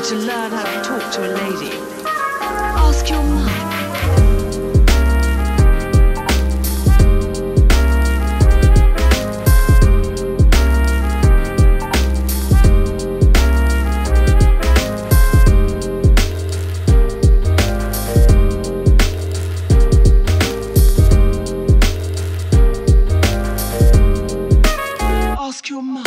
need to learn how to talk to a lady, ask your mum. Ask your mum.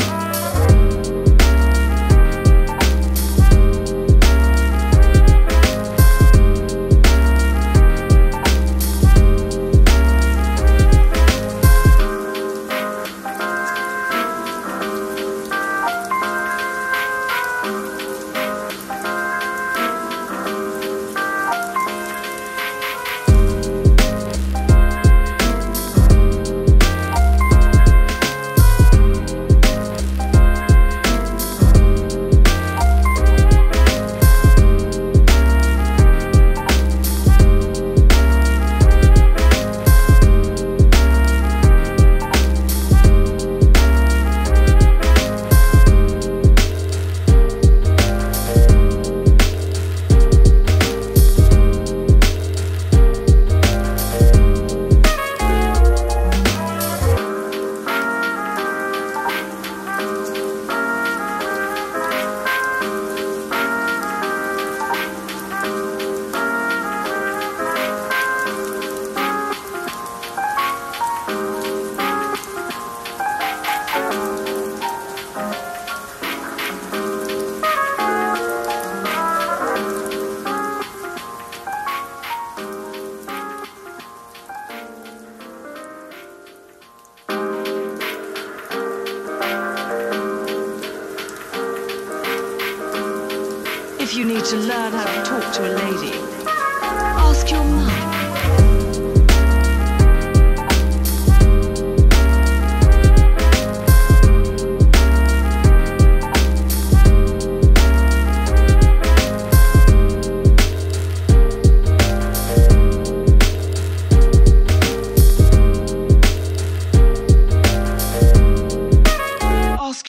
If you need to learn how to talk to a lady, ask your mum.